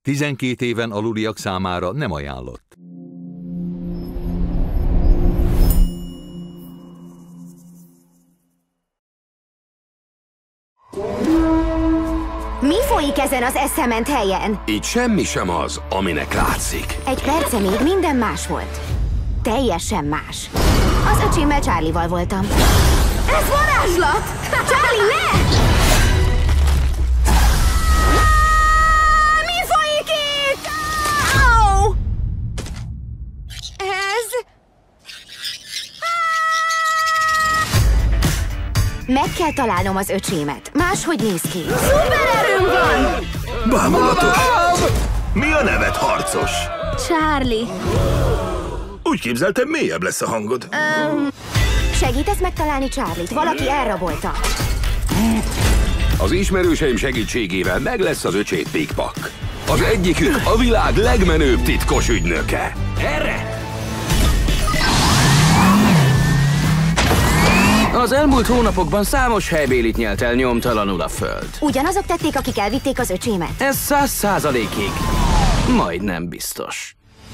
12 éven aluliak számára nem ajánlott. Mi folyik ezen az eszement helyen? Itt semmi sem az, aminek látszik. Egy perce még minden más volt. Teljesen más. Az öcsémmel, Charlie-val voltam. Ez varázslat! Charlie, ne! Mi folyik itt? Au! Ez... Meg kell találnom az öcsémet. Máshogy néz ki. Szupererőm van! Bámulatos! Mi a neved, harcos? Charlie. Úgy képzeltem, mélyebb lesz a hangod. Segítesz megtalálni Charlie-t? Valaki elrabolta. Az ismerőseim segítségével meg lesz az öcsét pikpak. Az egyikük a világ legmenőbb titkos ügynöke. Erre! Az elmúlt hónapokban számos helybélit nyelt el nyomtalanul a föld. Ugyanazok tették, akik elvitték az öcsémet? Ez 100%-ig majdnem biztos.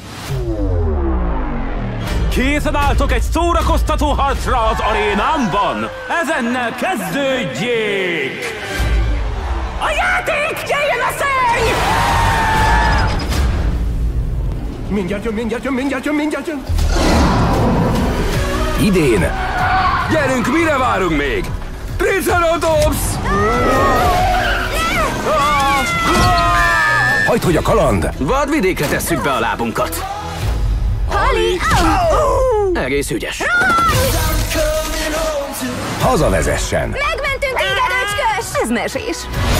Készen álltok egy szórakoztató harcra az arénámban? Ezennel kezdődjék! A játék! Jöjjön a szörny! Mindjárt jön, mindjárt jön, mindjárt jön, mindjárt jön! Idén! Gyerünk, mire várunk még? Triceratops! Hagyd, hogy a kaland! Vadvidékre tesszük be a lábunkat. Holly! Egész ügyes. Hazavezessen! Megmentünk téged, öcskös! Ez mesés.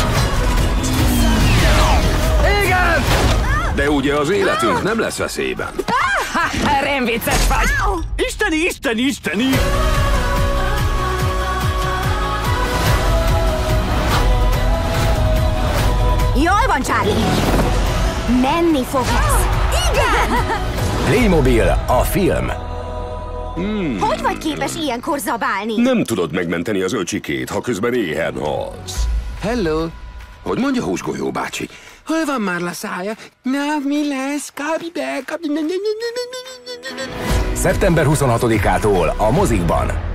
Igen! De ugye az életünk nem lesz veszélyben. Rém vicces vagy! Isteni, isteni, isteni! Jól van, Charlie. Menni fog ez. Igen! Playmobil, a film. Hogy vagy képes ilyenkor zabálni? Nem tudod megmenteni az öcsikét, ha közben éhen halsz. Hello! Hogy mondja Húsgolyó bácsi? Hol van már laszája? Na, mi lesz? Kapj be, kapj... Szeptember 26-ától a mozikban.